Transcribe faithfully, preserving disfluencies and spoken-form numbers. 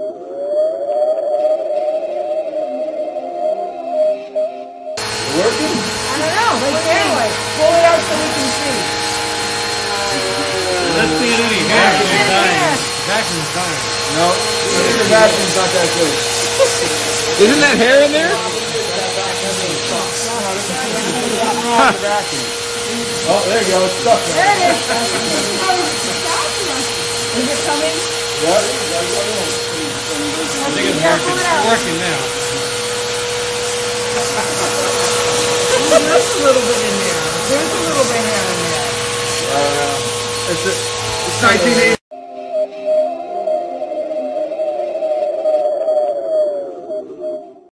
Working? I don't know. Let's see. Pull it out so we can see. Let's see it any vacuum is dying. Vacuum is dying. No, the vacuum's not that good. Isn't that hair in there? Oh, there you go. It's stuck. There it is. Is it coming? Yep. I think it's working. It's working now. There's a little bit in there. There's a little bit hair in there. Uh, it's a, It's nineteen eighty.